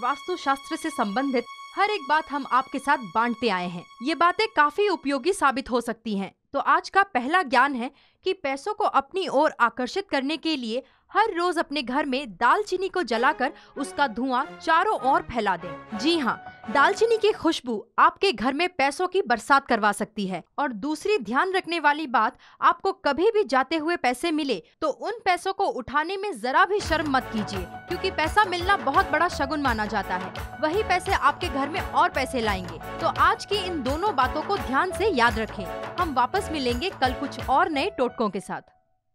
वास्तु शास्त्र से संबंधित हर एक बात हम आपके साथ बांटते आए हैं। ये बातें काफी उपयोगी साबित हो सकती हैं। तो आज का पहला ज्ञान है कि पैसों को अपनी ओर आकर्षित करने के लिए हर रोज अपने घर में दालचीनी को जलाकर उसका धुआं चारों ओर फैला दें। जी हाँ, दालचीनी की खुशबू आपके घर में पैसों की बरसात करवा सकती है। और दूसरी ध्यान रखने वाली बात, आपको कभी भी जाते हुए पैसे मिले तो उन पैसों को उठाने में जरा भी शर्म मत कीजिए, क्योंकि पैसा मिलना बहुत बड़ा शगुन माना जाता है। वही पैसे आपके घर में और पैसे लाएंगे। तो आज की इन दोनों बातों को ध्यान से याद रखें। हम वापस मिलेंगे कल कुछ और नए टोटकों के साथ।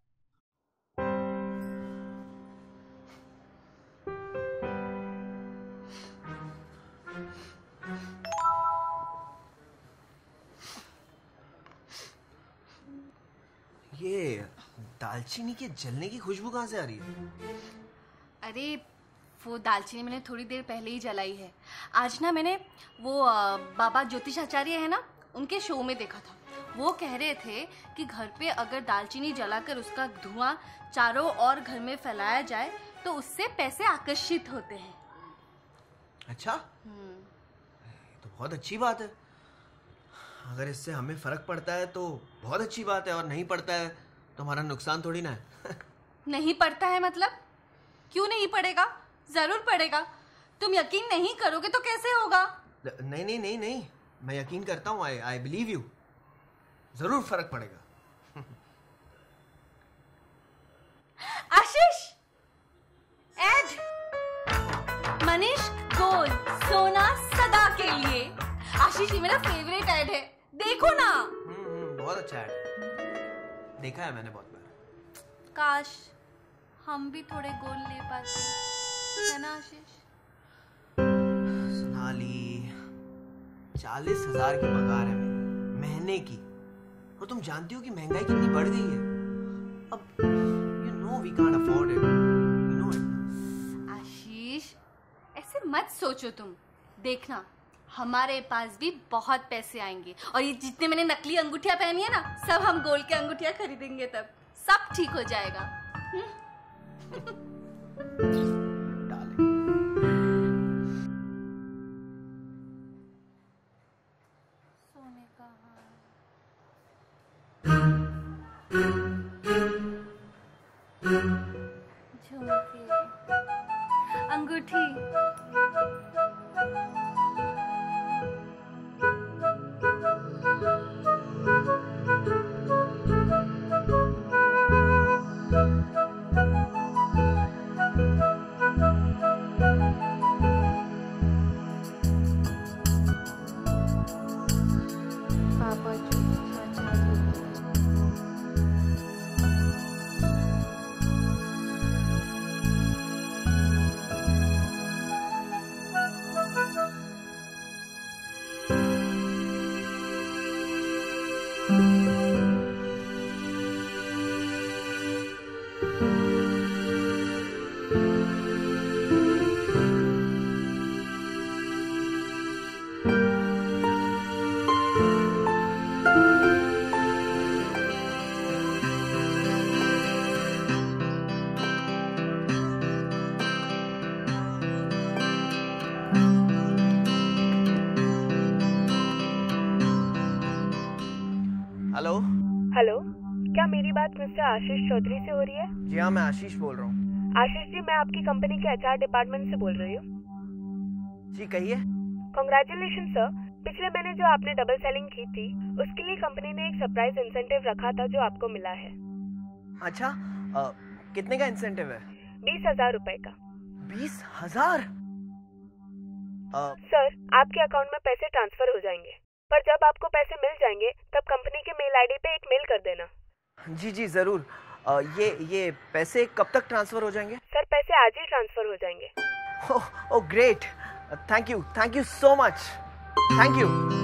ये दालचीनी के जलने की खुशबू कहाँ से आ रही है? अरे वो दालचीनी मैंने थोड़ी देर पहले ही जलाई है। आज ना मैंने वो बाबा ज्योतिष आचार्य है ना, उनके शो में देखा था। वो कह रहे थे कि घर पे अगर दालचीनी जलाकर उसका धुआं चारों ओर घर में फैलाया जाए तो उससे पैसे आकर्षित होते हैं। अच्छा, तो बहुत अच्छी बात है। अगर इससे हमें फर्क पड़ता है तो बहुत अच्छी बात है, और नहीं पड़ता है तो हमारा नुकसान थोड़ी ना है। नहीं पड़ता है मतलब? क्यों नहीं पड़ेगा? जरूर पड़ेगा। तुम यकीन नहीं करोगे तो कैसे होगा? नहीं नहीं नहीं नहीं, मैं यकीन करता हूँ। I believe you. जरूर फर्क पड़ेगा। आशीष, एड, मनीष गोल, सोना सदा के लिए। आशीष, ये मेरा फेवरेट ऐड है, देखो ना। बहुत अच्छा ऐड है, देखा है मैंने बहुत बार। काश हम भी थोड़े गोल ले पाते, है ना आशीष? सोनाली, 40,000 की पगार है मेरी महीने की, और तुम जानती हो कि महंगाई कितनी बढ़ गई है। अब you know we can't afford it, you know it। आशीष, ऐसे मत सोचो तुम। देखना, हमारे पास भी बहुत पैसे आएंगे, और ये जितने मैंने नकली अंगूठियां पहनी है ना, सब हम गोल्ड की अंगूठियां खरीदेंगे, तब सब ठीक हो जाएगा। सोने का झुमके, अंगूठी, हेलो, क्या मेरी बात मिस्टर आशीष चौधरी से हो रही है? जी हाँ, मैं आशीष बोल रहा हूँ। आशीष जी, मैं आपकी कंपनी के एचआर डिपार्टमेंट से बोल रही हूँ। जी कहिए। कांग्रेचुलेशन सर, पिछले महीने जो आपने डबल सेलिंग की थी, उसके लिए कंपनी ने एक सरप्राइज इंसेंटिव रखा था जो आपको मिला है। अच्छा, कितने का इंसेंटिव है? 20,000 रुपए का। 20,000? सर, आपके अकाउंट में पैसे ट्रांसफर हो जाएंगे, पर जब आपको पैसे मिल जाएंगे तब कंपनी के मेल आईडी पे एक मेल कर देना। जी जी जरूर। ये पैसे कब तक ट्रांसफर हो जाएंगे? सर, पैसे आज ही ट्रांसफर हो जाएंगे। Oh great, thank you so much, thank you.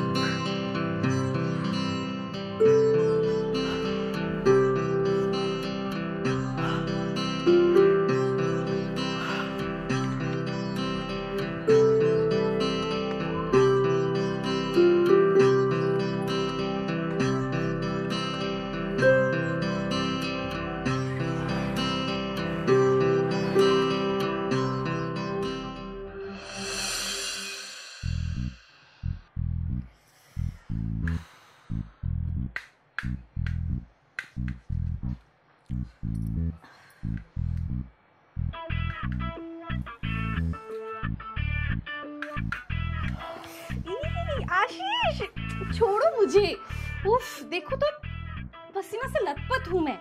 Ashish छोड़ो मुझे। उफ, देखो तो पसीना से लथपथ हूँ मैं।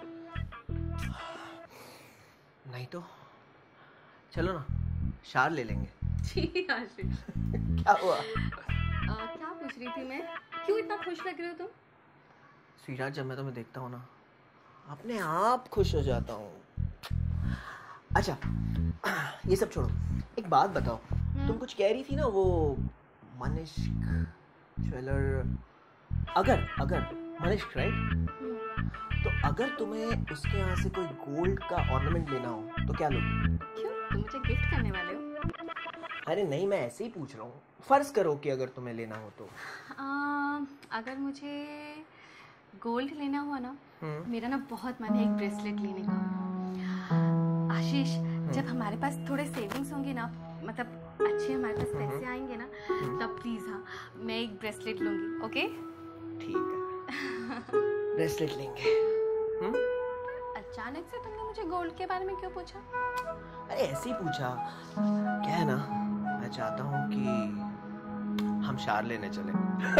नहीं तो चलो ना, शार ले लेंगे। ठीक आशीष। क्या हुआ? क्या पूछ रही थी मैं? क्यों इतना खुश लग रहे हो तुम? स्वीटहार्ट, जब मैं तुम्हें देखता हूँ ना, अपने आप खुश हो जाता हूँ। अच्छा, ये सब छोड़ो, एक बात बताओ। तुम कुछ कह रही थी ना, वो मनिष्क ज्वेलर, अगर मनिष्क, राइट? तो अगर तुम्हें उसके यहाँ से कोई गोल्ड का ऑर्नामेंट लेना हो तो क्या लोगे? क्यों, तुम मुझे गिफ्ट करने वाले हो? अरे नहीं, मैं ऐसे ही पूछ रहा हूँ। फर्ज करो कि अगर तुम्हें लेना हो तो। अगर मुझे गोल्ड लेना हुआ ना, मेरा ना बहुत मन है एक ब्रेसलेट लेने का। आशीष, जब हमारे पास थोड़े सेविंग्स होंगे ना, मतलब अच्छे हमारे पास पैसे आएंगे ना, तब प्लीज हाँ, मैं एक ब्रेसलेट लूंगी। ओके? ठीक है, ब्रेसलेट लेंगे। अचानक से तुमने मुझे गोल्ड के बारे में क्यों पूछा? अरे ऐसे ही पूछा। क्या है ना, मैं चाहता हूँ कि हम शार लेने चले।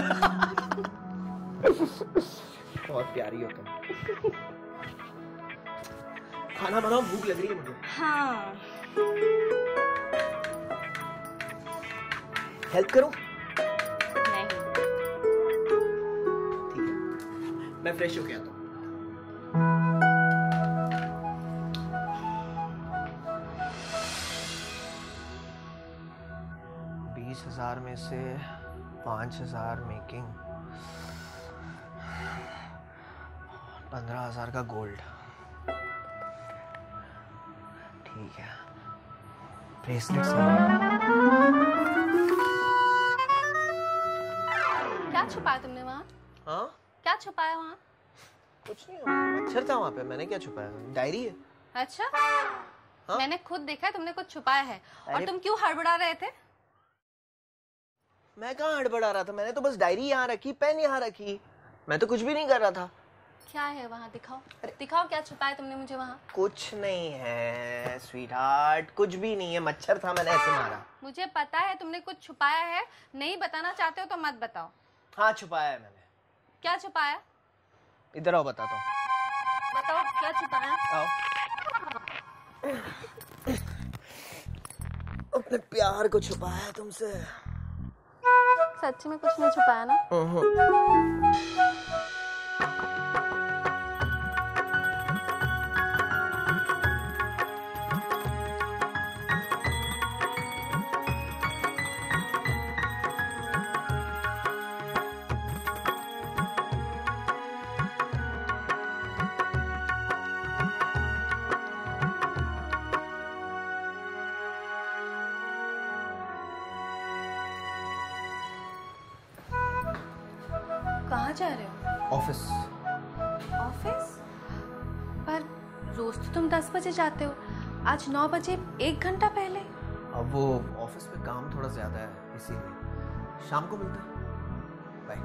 बहुत प्यारी हो तुम। खाना बनाओ, भूख लग रही है मुझे। हाँ। हेल्प करूं? नहीं। ठीक है, मैं फ्रेश होके आता हूँ। $20,000 में से 5,000 मेकिंग, 15,000 का गोल्ड। ठीक है, ब्रेसलेट से क्या छुपाया तुमने वहाँ? हाँ, क्या छुपाया वहाँ? कुछ नहीं हुआ, मच्छर था वहाँ पे, मैंने क्या छुपाया? डायरी है। अच्छा, हाँ? मैंने खुद देखा है तुमने कुछ छुपाया है। और अरे तुम क्यों हड़बड़ा रहे थे? मैं कहाँ हड़बड़ा रहा था? मैंने तो बस डायरी यहाँ रखी, पेन यहाँ रखी, मैं तो कुछ भी नहीं कर रहा था। क्या है वहाँ? दिखाओ, दिखाओ क्या छुपाया तुमने मुझे वहाँ। कुछ नहीं है स्वीटहार्ट, कुछ भी नहीं है, मच्छर था, मैंने ऐसे मारा। मुझे पता है तुमने कुछ छुपाया है, नहीं बताना चाहते हो तो मत बताओ। हाँ, छुपाया है मैंने। क्या छुपाया? इधर आओ, बताता हूँ। बताओ क्या छुपाया। आओ। अपने प्यार को छुपाया है तुमसे। सच्ची में कुछ नहीं छुपाया ना? कहाँ जा रहे हो? ऑफिस। ऑफिस? पर रोज तो तुम 10 बजे जाते हो, आज 9 बजे, 1 घंटा पहले। अब वो ऑफिस में काम थोड़ा ज्यादा है, इसीलिए। शाम को मिलते हैं, बाय।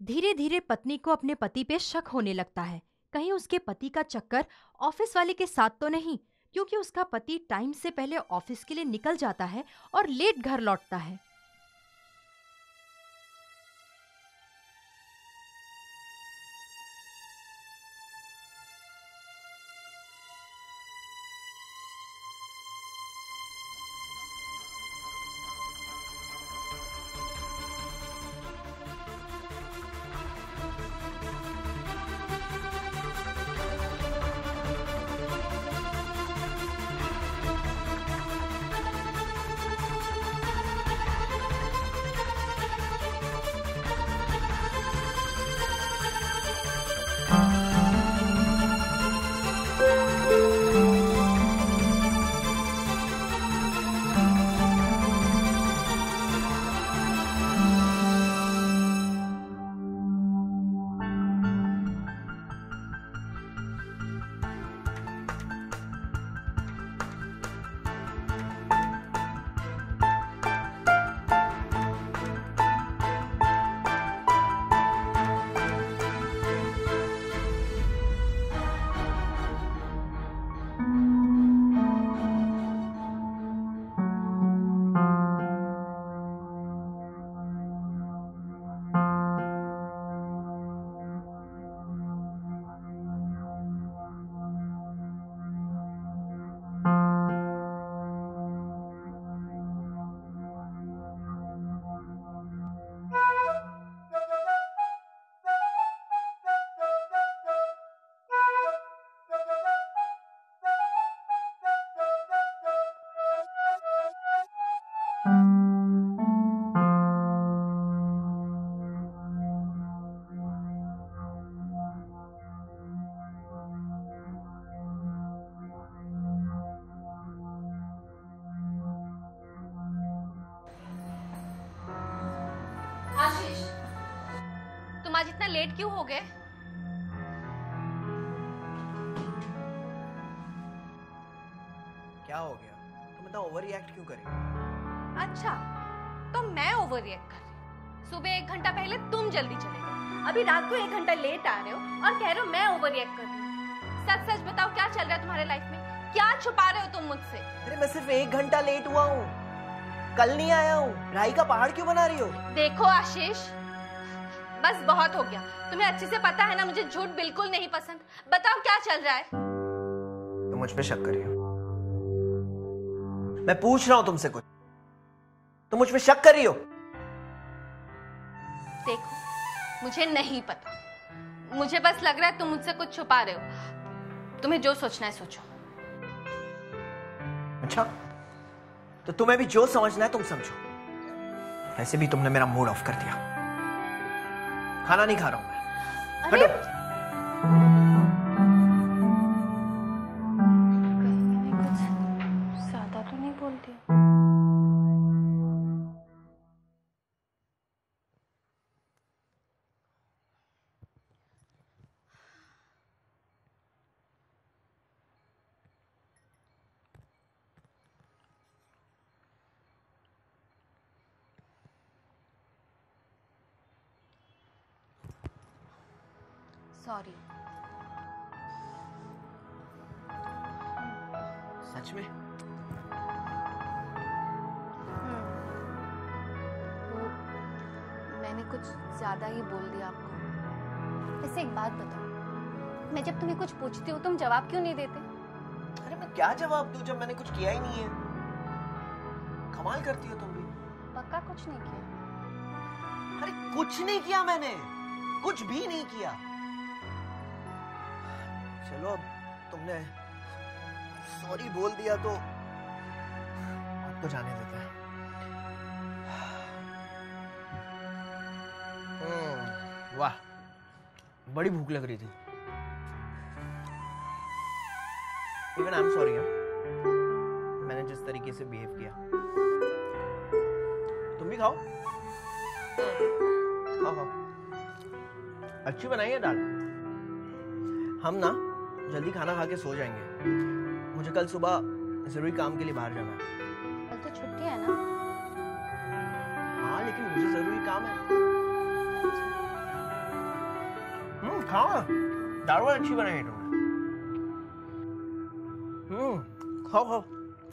धीरे धीरे पत्नी को अपने पति पे शक होने लगता है। कहीं उसके पति का चक्कर ऑफिस वाले के साथ तो नहीं, क्योंकि उसका पति टाइम से पहले ऑफिस के लिए निकल जाता है और लेट घर लौटता है। आशीष, तुम आज इतना लेट क्यों हो गए? क्या हो गया? तुम इतना ओवर रिएक्ट क्यों करी? अच्छा, तो मैं ओवर रिएक्ट कर रही हूँ। सुबह 1 घंटा पहले तुम जल्दी चले गए, अभी रात को 1 घंटा लेट आ रहे हो और कह रहे हो मैं ओवर रिएक्ट कर रही हूँ। सच सच बताओ, क्या चल रहा है तुम्हारे लाइफ में? क्या छुपा रहे हो तुम मुझसे? अरे मैं सिर्फ 1 घंटा लेट हुआ हूँ, कल नहीं आया हूँ। राई का पहाड़ क्यों बना रही हो? देखो आशीष, बस बहुत हो गया। तुम्हें अच्छे से पता है ना मुझे झूठ बिल्कुल नहीं पसंद। बताओ क्या चल रहा है? तुम मुझ पे शक कर रही हो? मैं पूछ रहा हूँ तुमसे कुछ, तुम मुझ पे शक कर रही हो? देखो, मुझे नहीं पता, मुझे बस लग रहा है तुम मुझसे कुछ छुपा रहे हो। तुम्हें जो सोचना है सोचो। अच्छा, तो तुम्हें भी जो समझना है तुम समझो। ऐसे भी तुमने मेरा मूड ऑफ कर दिया। खाना नहीं खा रहा हूं मैं। अरे हटो। कहीं मैंने कुछ ज्यादा तो नहीं बोल दिया? सॉरी। सच में? वो मैंने कुछ ज्यादा ही बोल दिया आपको। वैसे एक बात बताओ, मैं जब तुम्हें कुछ पूछती हूँ तुम जवाब क्यों नहीं देते? अरे मैं क्या जवाब दूं जब मैंने कुछ किया ही नहीं है? कमाल करती हो तुम भी। पक्का कुछ नहीं किया? अरे कुछ नहीं किया मैंने, कुछ भी नहीं किया। चलो अब तुमने सॉरी बोल दिया तो आपको जाने देते हैं। वाह, बड़ी भूख लग रही थी। इवन आई एम सॉरी मैंने जिस तरीके से बिहेव किया। तुम भी खाओ। खाओ खाओ, अच्छी बनाई है दाल। हम ना जल्दी खाना खा के सो जाएंगे, मुझे कल सुबह जरूरी काम के लिए बाहर जाना है। कल तो छुट्टी है ना? हाँ लेकिन मुझे जरूरी काम है। खाओ ना, दाल बहुत अच्छी बनाई है तुमने। खाओ खाओ।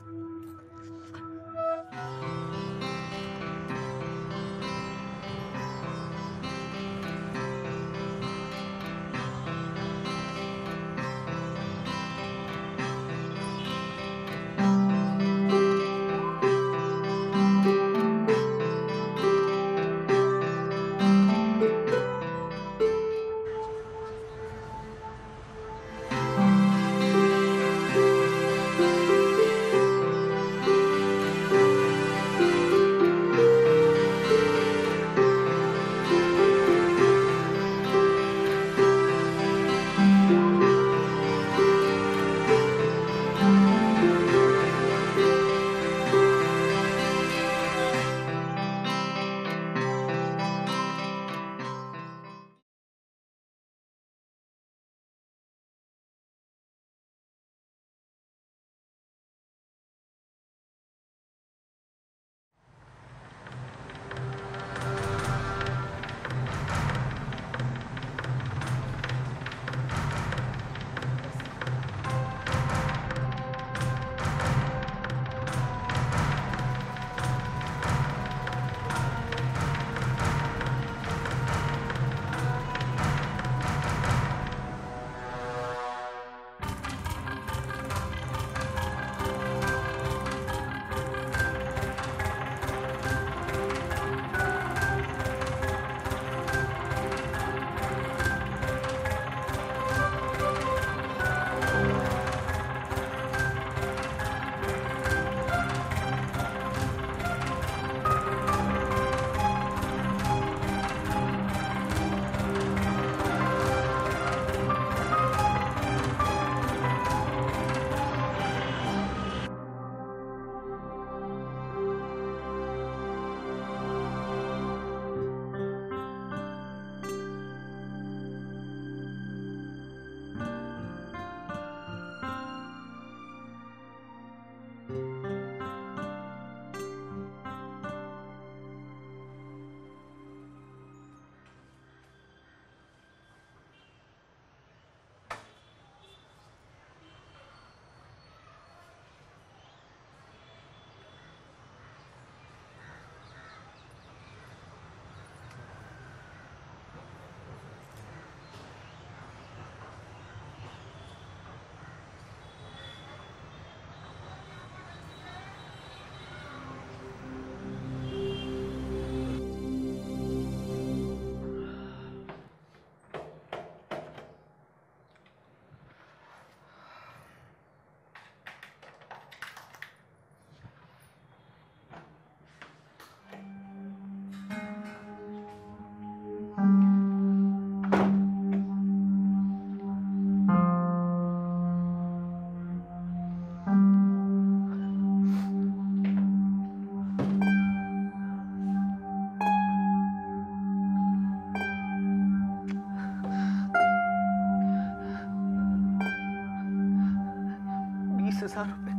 ₹20,000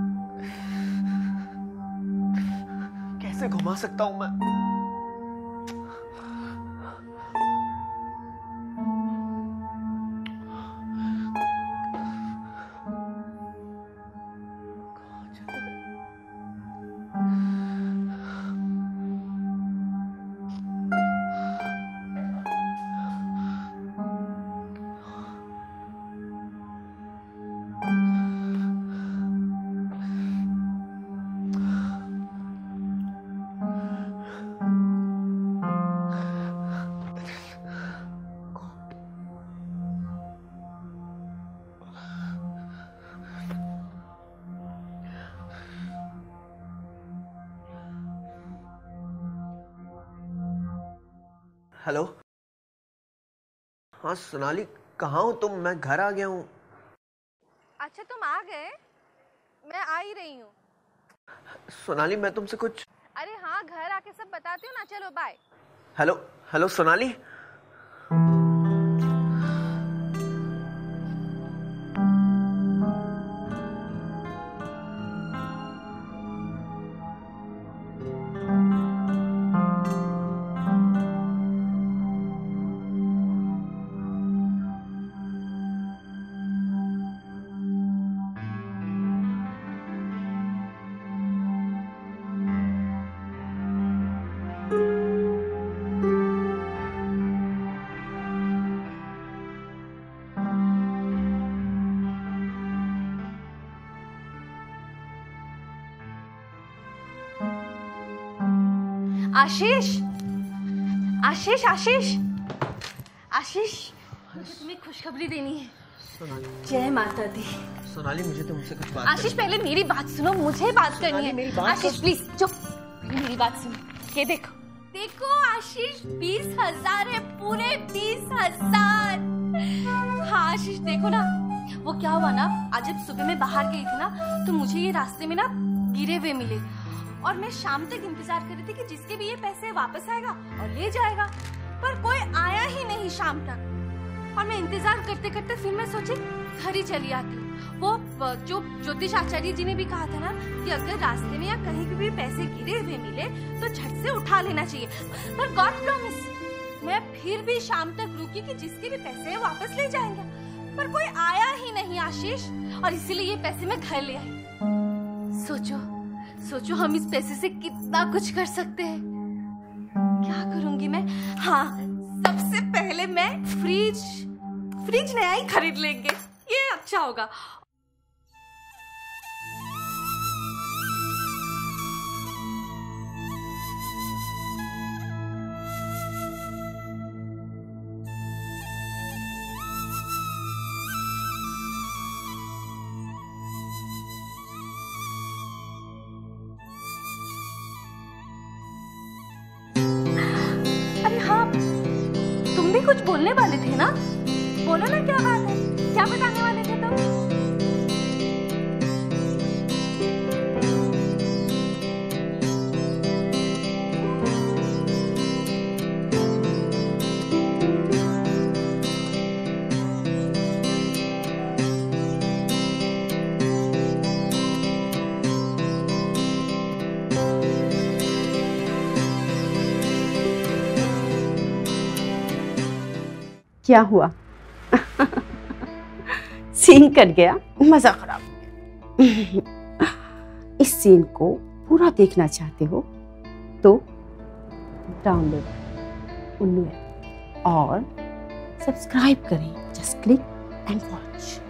कैसे घुमा सकता हूं मैं? हेलो। हाँ सोनाली, कहाँ हो तुम? मैं घर आ गया हूँ। अच्छा तुम आ गए? मैं आ ही रही हूँ। सोनाली मैं तुमसे कुछ। अरे हाँ, घर आके सब बताती हूँ ना। चलो bye. Hello hello Sonali. Ashish, Ashish, Ashish, Ashish, मुझे तुम्हें खुशखबरी देनी है। सोनाली, जय माता दी। सोनाली मुझे तुमसे कुछ बात आशीष पहले मेरी बात सुनो, मुझे बात करनी है। मेरी बात आशीष प्लीज चुप, मेरी बात सुनो। ये देखो, देखो आशीष, 20,000 है, पूरे 20,000। हाँ आशीष देखो ना, वो क्या हुआ ना, आज जब सुबह में बाहर गई थी ना, तो मुझे ये रास्ते में ना गिरे हुए मिले और मैं शाम तक इंतजार कर रही थी कि जिसके भी ये पैसे वापस आएगा और ले जाएगा, पर कोई आया ही नहीं शाम तक। और मैं इंतजार करते करते फिर मैं सोची घर ही चली आती। वो जो ज्योतिष आचार्य जी ने भी कहा था ना कि अगर रास्ते में या कहीं भी पैसे गिरे हुए मिले तो झट से उठा लेना चाहिए, पर गॉड प्रॉमिस मैं फिर भी शाम तक रुकी कि जिसके भी पैसे वापस ले जाएंगे, पर कोई आया ही नहीं आशीष, और इसीलिए ये पैसे मैं घर ले आई। सोचो सोचो हम इस पैसे से कितना कुछ कर सकते हैं। क्या करूंगी मैं? हाँ, सबसे पहले मैं फ्रिज नया ही खरीद लेंगे, ये अच्छा होगा। अरे हाँ, तुम भी कुछ बोलने वाले थे ना? बोलो ना, क्या बात है, क्या बताने वाले थे तुम? क्या हुआ? सीन कट गया, मजा खराब हो गया। इस सीन को पूरा देखना चाहते हो तो डाउनलोड उन्नू ऐप और सब्सक्राइब करें। Just click and watch.